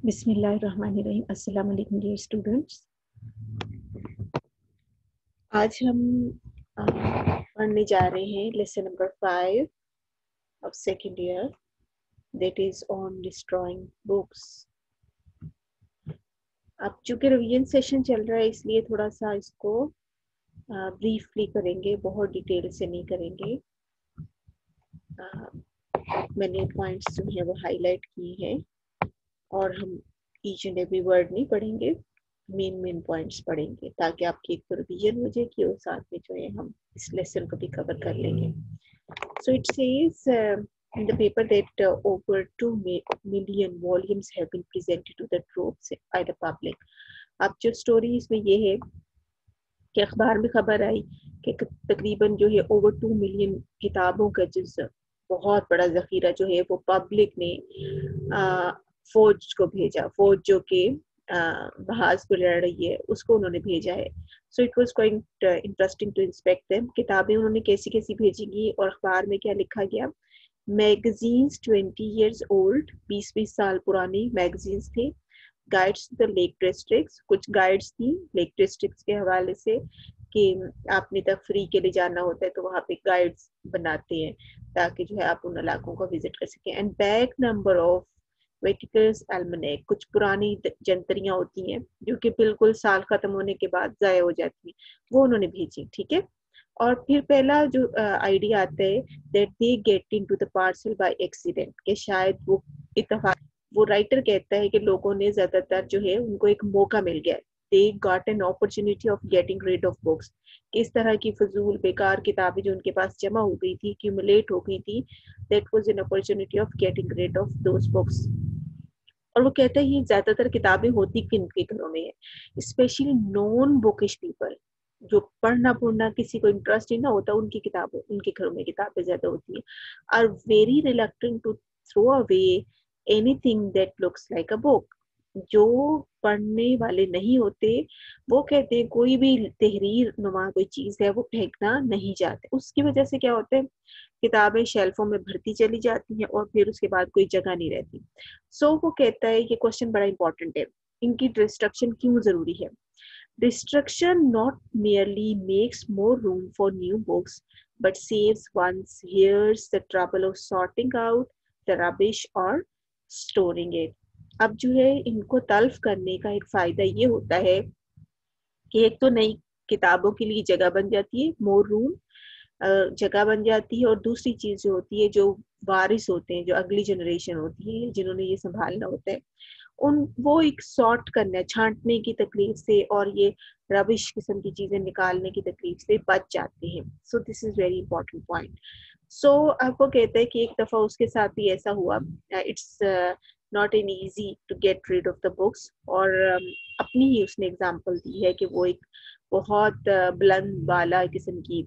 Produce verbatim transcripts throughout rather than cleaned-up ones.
बिस्मिल्लाहिर्रहमानिर्रहीम। अस्सलाम वालेकुम डियर स्टूडेंट्स। आज हम अ, पढ़ने जा रहे हैं lesson number five of second year, that is on destroying books. अब चूंकि रिवीजन सेशन चल रहा है इसलिए थोड़ा सा इसको ब्रीफली करेंगे, बहुत डिटेल से नहीं करेंगे। uh, मैंने पॉइंट्स जो है वो हाईलाइट किए हैं और हम ईच एंड एवरी वर्ड नहीं पढ़ेंगे, मेन मेन पॉइंट्स पढ़ेंगे ताकि आपकी एक तो रिवीजन हो जाए कि और साथ में जो है हम इस लेसन को भी कवर कर लेंगे। So it says in the paper that uh, over two million volumes have been presented to the troops by the public. अब जो स्टोरी इसमें ये है कि अखबार में खबर आई कि तकरीबन जो है ओवर टू मिलियन किताबों का जो बहुत बड़ा जखीरा जो है वो पब्लिक ने आ, फौज को भेजा। फौज जो कि बहास पे लड़ रही है उसको उन्होंने भेजा है। So it was quite interesting to inspect them. किताबें उन्होंने कैसी कैसी भेजेंगी और अखबार में क्या लिखा गया। मैगजीन्स ट्वेंटी ईयर्स ओल्ड, बीस बीस साल पुरानी मैगजीन्स थे। गाइड्स द लेक डिस्ट्रिक्ट्स, कुछ गाइड्स थी लेक डिस्ट्रिक्ट्स के हवाले से कि आपने तफरी के लिए जाना होता है तो वहाँ पे गाइड्स बनाते हैं ताकि जो है आप उन इलाकों को विजिट कर सकें। And bag number of verticals almanac, कुछ पुरानी जंतरियां होती हैं जो कि बिल्कुल साल खत्म होने के बाद जाया हो जाती हैं, वो उन्होंने भेजी। ठीक है। और फिर पहला जो आइडिया uh, आता है that they get into the parcel by accident, कि शायद वो इत्तेफाक, वो राइटर कहता है कि लोगों ने ज्यादातर जो है उनको एक मौका मिल गया, they got an opportunity of getting rid of books. किस तरह की फजूल बेकार किताबें जो उनके पास जमा हो गई थी, क्यूमुलेट हो गई थी, that was an opportunity of getting rid of those books. और वो कहता है ये ज्यादातर किताबें होती किन के घरों में है, स्पेशली नॉन बुकिश पीपल, जो पढ़ना पढ़ना किसी को इंटरेस्ट ही ना होता, उनकी किताबों उनके घरों में किताबें ज्यादा होती हैं। Are very reluctant to throw away anything that looks like a book. जो पढ़ने वाले नहीं होते वो कहते हैं कोई भी तहरीर नुमा कोई चीज है वो फेंकना नहीं चाहते। उसकी वजह से क्या होता है, किताबें शेल्फों में भरती चली जाती हैं और फिर उसके बाद कोई जगह नहीं रहती। सो so, वो कहता है ये क्वेश्चन बड़ा इंपॉर्टेंट है, इनकी डिस्ट्रक्शन क्यों जरूरी है। Destruction not merely makes more room for new books, but saves one's hears the trouble of sorting out the rubbish or storing it. अब जो है इनको तल्फ करने का एक फायदा ये होता है कि एक तो नई किताबों के लिए जगह बन जाती है, मोर रूम जगह बन जाती है, और दूसरी चीज जो होती है, जो वारिस होते हैं, जो अगली जनरेशन होती है जिन्होंने ये संभालना होता है, उन वो एक सॉर्ट करना, छांटने की तकलीफ से और ये रबिश किस्म की चीजें निकालने की तकलीफ से बच जाते हैं। So this is very important point. So अब वो कहते हैं कि एक दफा उसके साथ भी ऐसा हुआ, it's not an easy to get rid of the books. और um, अपनी ही उसने एग्जांपल दी है कि वो एक बहुत uh, बुलंद वाला किस्म की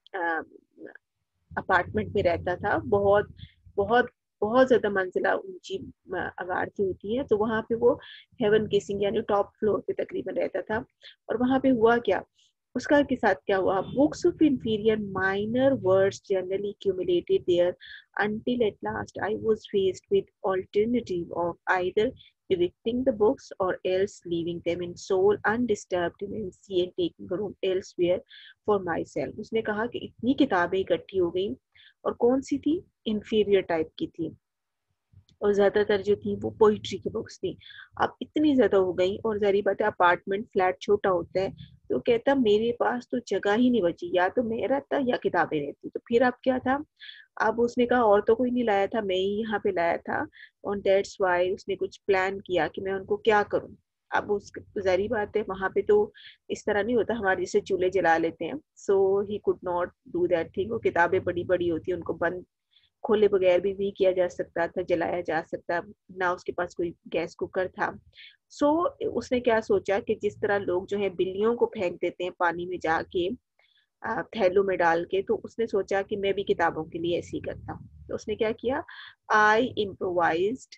अपार्टमेंट uh, में रहता था। बहुत बहुत बहुत ज्यादा मंजिला ऊंची इमारतें होती है, तो वहां पे वो हेवन किसिंग यानी टॉप फ्लोर पे तकरीबन रहता था। और वहां पे हुआ क्या, उसका के साथ क्या हुआ, books of inferior minor words generally accumulated there until at last I was faced with alternative of either evicting the books or else leaving them in sole undisturbed tenancy and taking a room elsewhere for myself. उसने कहा कि इतनी किताबें इकट्ठी हो गई, और कौन सी थी, इंफीरियर टाइप की थी, और ज्यादातर जो थी वो पोइट्री की बुक्स थी। अब इतनी ज्यादा हो गई, और जारी बात है अपार्टमेंट फ्लैट छोटा होता है, तो कहता मेरे पास तो जगह ही नहीं बची, या तो मैं रहता या किताबें रहती। तो फिर अब क्या था, अब उसने कहा और तो कोई नहीं लाया था, मैं ही यहाँ पे लाया था, और दैट्स वाई उसने कुछ प्लान किया कि मैं उनको क्या करूँ। अब उस जारी बात है वहां पे तो इस तरह नहीं होता हमारे जैसे चूल्हे जला लेते हैं। So he could not do that thing. वो किताबें बड़ी बड़ी होती है, उनको बंद खोले बगैर भी भी किया जा सकता था, जलाया जा सकता ना, उसके पास कोई गैस कुकर था। सो so, उसने क्या सोचा कि जिस तरह लोग जो है बिल्लियों को फेंक देते हैं पानी में जाके थैलों में डाल के, तो उसने सोचा कि मैं भी किताबों के लिए ऐसे ही करता हूँ। तो उसने क्या किया, I improvised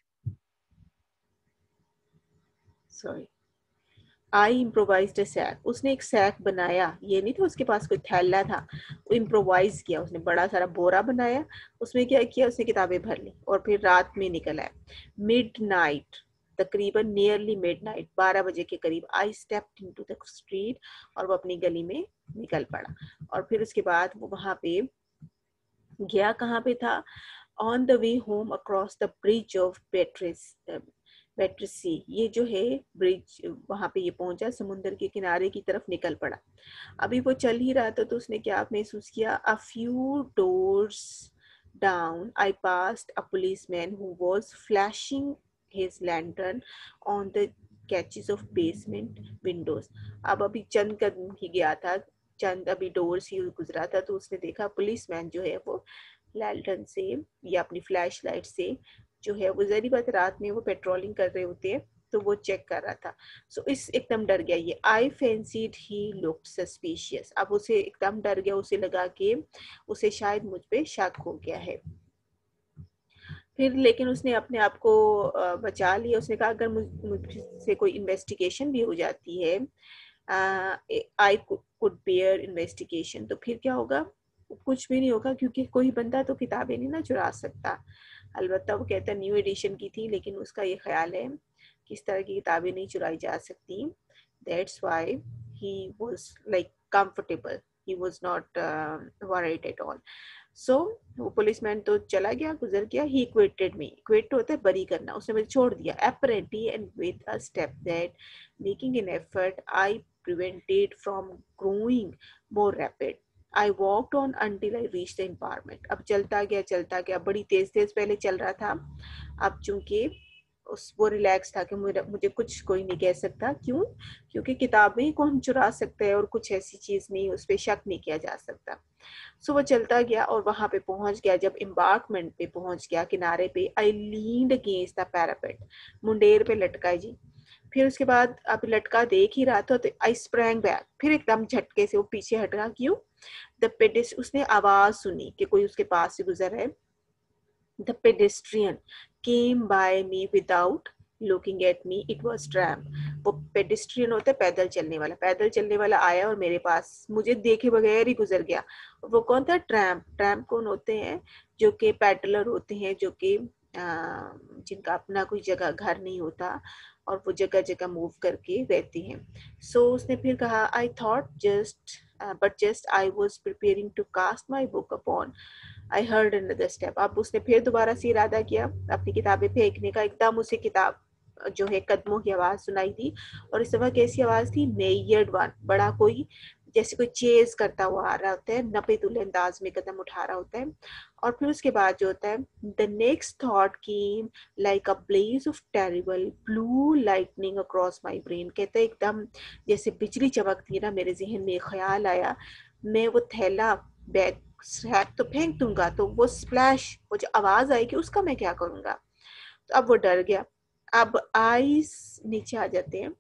sorry I improvised sack. उसने एक सैक बनाया, ये नहीं था उसके पास कोई थैला था, वो इम्प्रोवाइज किया, उसने बड़ा सारा बोरा बनाया, उसमें क्या किया, उसने किताबें भर ली और फिर रात में निकल आया। मिड नाइट तकरीबन नियरली मिडनाइट, बारह बजे के करीब, I stepped into the street, और वो अपनी गली में निकल पड़ा। और फिर उसके बाद वो वहां पे गया, कहाँ पे था, on the way home across the bridge of Battersea Battersea, ये जो है ब्रिज, वहां पे ये पहुंचा, समुद्र के किनारे की तरफ निकल पड़ा। अभी वो चल ही रहा था तो उसने क्या महसूस किया, a few doors down I passed a policeman who was flashing his lantern on the catches of basement windows. अब अभी चंद कदम ही गया था, चंद अभी डोर्स ही गुजरा था, तो उसने देखा पुलिसमैन जो है वो लैंटर्न से या अपनी फ्लैश लाइट से जो है वो, जरी बात रात में वो पेट्रोलिंग कर रहे होते हैं, तो वो चेक कर रहा था। सो so, इस एकदम डर गया ये, I fancied he looked suspicious, अब उसे एकदम डर गया, उसे लगा कि उसे शायद मुझ पे शक हो गया है। फिर लेकिन उसने अपने आप को बचा लिया, उसने कहा अगर मुझसे कोई इन्वेस्टिगेशन भी हो जाती है, आई कुड बेयर इन्वेस्टिगेशन, तो फिर क्या होगा, कुछ भी नहीं होगा, क्योंकि कोई बंदा तो किताबें नहीं ना चुरा सकता। अलबत्ता वो कहता न्यू एडिशन की थी, लेकिन उसका ये ख्याल है कि इस तरह की किताबें नहीं चुराई जा सकती। That's why he was like comfortable, he was not worried at all. So वो पुलिसमैन तो चला गया, गुजर गया। ही क्विटेड मी, क्विट होता है बरी करना, उसने मुझे छोड़ दिया। apparently and with a step that making an effort I prevented from growing more rapid. I walked on until I reached the embarkment. अब चलता गया चलता गया, बड़ी तेज तेज पहले चल रहा था, अब चूंकि उस वो रिलैक्स था कि मुझे मुझे कुछ कोई नहीं कह सकता। क्यों? क्योंकि किताबें को हम चुरा सकते हैं और कुछ ऐसी चीज नहीं, उस पर शक नहीं किया जा सकता। सो वो चलता गया और वहां पे पहुंच गया, जब एम्बार्कमेंट पे पहुंच गया, किनारे पे, I leaned against the parapet, मुंडेर पे लटका जी। फिर उसके बाद अब लटका देख ही रहा था, तो आई स्प्रैंग बैक, फिर एकदम झटके से वो पीछे हटगा। क्यों? द पेडिस, उसने आवाज सुनी कि कोई उसके पास से गुजर है। The pedestrian came by me without looking at me, it was tramp. वो पेडिस्ट्रियन होता है पैदल चलने वाला, पैदल चलने वाला आया और मेरे पास मुझे देखे बगैर ही गुजर गया। वो कौन था? ट्रैम्प। ट्रैम्प कौन होते हैं? जो कि पैडलर होते हैं, जो कि जिनका अपना कोई जगह घर नहीं होता और वो जगह जगह मूव करके रहते हैं। सो so, उसने फिर कहा, I thought just but just I was preparing to cast my book upon, I heard another step. अब उसने फिर दोबारा से इरादा किया अपनी किताबें फेंकने का, एकदम उसे किताब जो है कदमों की आवाज सुनाई दी। और इस दफा कैसी आवाज थी? मेयर्ड वन, बड़ा कोई जैसे कोई चेज करता हुआ आ रहा होता है, नपे तुले अंदाज में कदम उठा रहा होता है। और फिर उसके बाद जो होता है, the next thought came like a blaze of terrible blue lightning across my brain. कहते एकदम जैसे बिजली चमकती है ना, मेरे जहन में ख्याल आया, मैं वो थैला बैग तो फेंक दूंगा, तो वो स्प्लैश, वो जो आवाज आएगी उसका मैं क्या करूंगा। तो अब वो डर गया। अब आईज नीचे आ जाते हैं,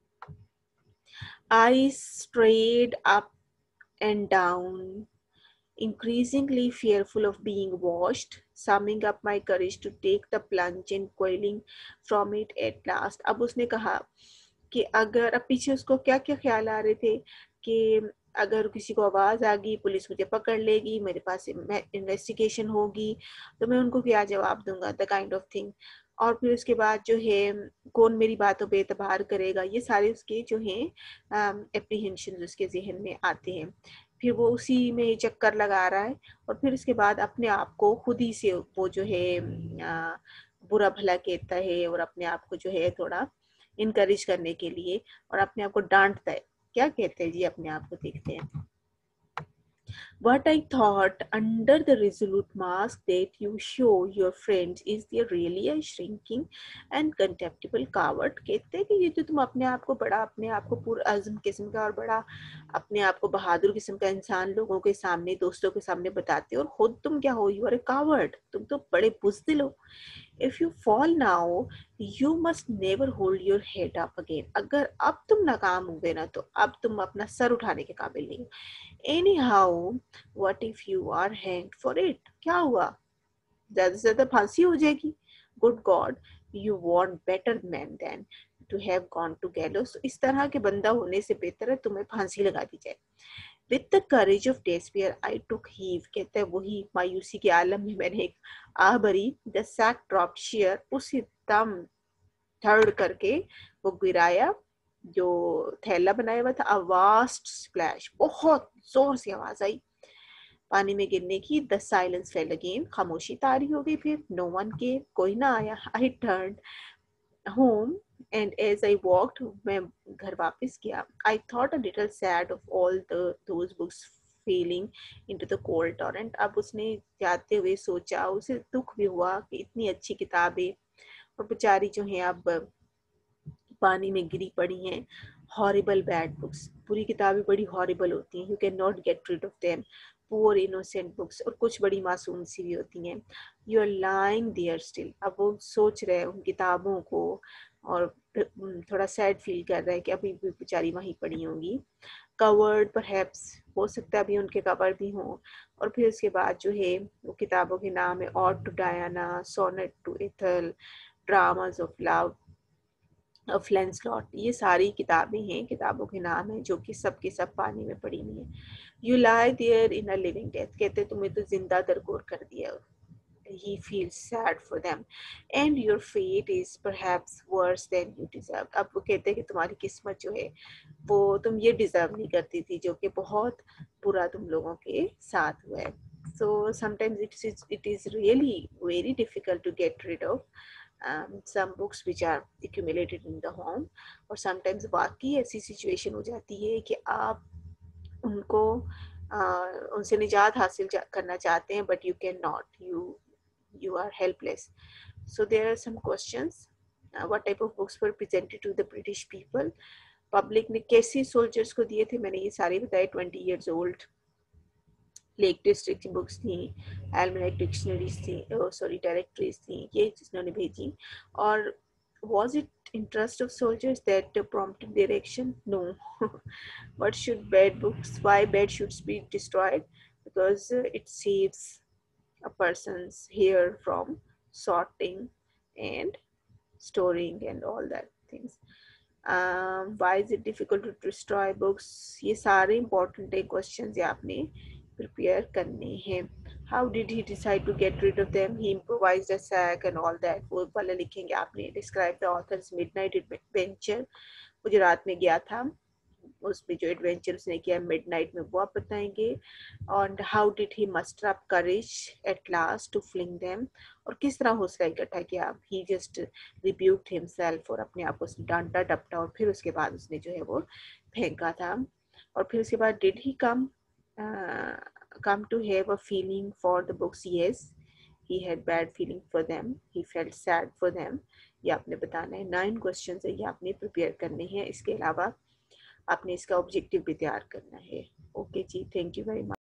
eyes strayed up and down, increasingly fearful of being washed, summing up my courage to take the plunge and coiling from it at last. अब उसने कहा कि अगर, अब पीछे उसको क्या क्या ख्याल आ रहे थे कि अगर किसी को आवाज आ गई, पुलिस मुझे पकड़ लेगी, मेरे पास इन्वेस्टिगेशन होगी, तो मैं उनको क्या जवाब दूंगा, द काइंड ऑफ थिंग। और फिर उसके बाद जो है, कौन मेरी बातों पे एतबार करेगा, ये सारे उसके जो हैं एप्रीहेंशन उसके जहन में आते हैं। फिर वो उसी में चक्कर लगा रहा है, और फिर उसके बाद अपने आप को खुद ही से वो जो है आ, बुरा भला कहता है, और अपने आप को जो है थोड़ा इनकरेज करने के लिए, और अपने आप को डांटता है। क्या कहते हैं जी, अपने आप को देखते हैं। What I thought under the resolute mask that you show your friends is there really a shrinking and contemptible coward? कहते हैं कि ये जो तुम अपने आप को बड़ा, अपने आप को पूरा आज़म किस्म का और बड़ा, अपने आप को बहादुर किस्म का इंसान लोगों के सामने, दोस्तों के सामने बताते हो, और खुद तुम क्या हो? यू आर ए कावर्ड, तुम तो बड़े बुज़दिल हो। If you fall now, you must never hold your head up again. अगर अब तुम नाकाम हो गए ना, तो अब तुम अपना सर उठाने के काबिल नहीं हो। Anyhow, what if you are hanged for it? क्या हुआ? ज़्यादा से ज़्यादा फांसी हो जाएगी। Good God, you want better man than to have gone to gallows. इस तरह के बंदा होने से बेहतर है तुम्हें फांसी लगा दी जाए। With the courage of despair, I took heave. कहता है वही मायूसी के आलम में मैंने एक आह भरी। The sack dropped sheer, उसी दम थर्ड करके वो गिराया, जो थैला बनाया हुआ था। अ वास्ट स्प्लैश, बहुत जोर से आवाज आई पानी में गिरने की। द साइलेंस फेल अगेन, खामोशी तारी हो गई फिर। नो वन केयर, कोई ना आया। I turn home and as I walked, मैं घर वापस गया। I thought a little sad of all the those books feeling into the cold torrent. अब उसने जाते हुए सोचा, उसे दुख भी हुआ कि इतनी अच्छी किताबें और बेचारी जो है अब पानी में गिरी पड़ी हैं। हॉरिबल बैड बुक्स, पूरी किताबें बड़ी हॉरिबल होती हैं। You can not get rid of them. Poor innocent books, और कुछ बड़ी मासूम सी भी होती हैं। You are lying there still, अब वो सोच रहे हैं उन किताबों को और थोड़ा सैड फील कर रहा है कि अभी भी बेचारी वहीं पड़ी होंगी। कवर्ड परहैप्स, हो सकता है अभी उनके कवर भी हों। और फिर उसके बाद जो है वो किताबों के नाम है ode to Diana, sonnet to Ethel, dramas of love, Lancelot. ये सारी किताबें हैं, किताबों के नाम हैं जो कि सब के सब पानी में पड़ी हुई हैं। You lie there in a living death, कहते तुम्हें तो जिंदा दरगोर कर दिया। He feels sad for them and your fate is perhaps worse than you deserve। अब वो कहते हैं कि तुम्हारी किस्मत जो है वो तुम ये डिजर्व नहीं करती थी, जो कि बहुत बुरा तुम लोगों के साथ हुआ है। So sometimes it is it is really very difficult to get rid of um, some books which are accumulated in the home, और sometimes वाकई ऐसी सिचुएशन हो जाती है कि आप उनको uh, उनसे निजात हासिल करना चाहते हैं, but you cannot, you you are helpless। So there are some questions। uh, what type of books were presented to the British people? Public ने कैसे सोल्जर्स को दिए थे, मैंने ये सारे बताए। Twenty years old lake district की बुक्स थी, एल्मेनाक डिक्शनरीज थी, सॉरी डायरेक्टरीज थी, ये जिन्होंने भेजी। और was it interest of soldiers that prompted their action? No। What should bad books, why bad should be destroyed? Because it saves a person's hair from sorting and storing and all that things। um, why is it difficult to destroy books? ये सारे important है questions, ये आपने prepare करने हैं। How did he decide to get rid of them? He improvised a sack and all that, वो वाला लिखेंगे आपने। Describe the author's midnight adventure, वो जो रात में गया था उसमें जो एडवेंचर उसने किया मिडनाइट में, वो आप बताएंगे। और how did he muster up courage at last to fling them, और किस तरह हौसला इकट्ठा किया। ही जस्ट रिब्यूक्ड हिमसेल्फ, और अपने आप को उसने डांटा डपटा, और फिर उसके बाद उसने जो है वो फेंका था। और फिर उसके बाद did he come come to have a feeling for the books? Yes, he had bad feeling for them, he felt sad for them। ये आपने बताना है। नाइन क्वेश्चन है, ये आपने प्रिपेयर करने हैं। इसके अलावा आपने इसका ऑब्जेक्टिव भी तैयार करना है। ओके जी, थैंक यू वेरी मच।